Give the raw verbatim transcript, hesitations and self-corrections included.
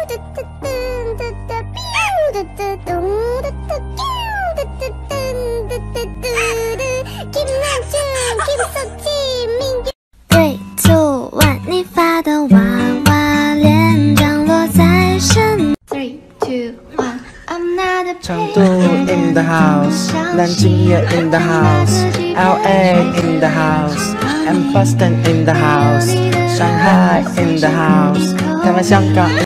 Three, two, one， 你发的娃娃脸降落在身。Three, two, one, I'm not a player。 成都 in the house， 南京也 in the house，L A in the house，and Boston in the house， 上海 in the house， 台湾、香港。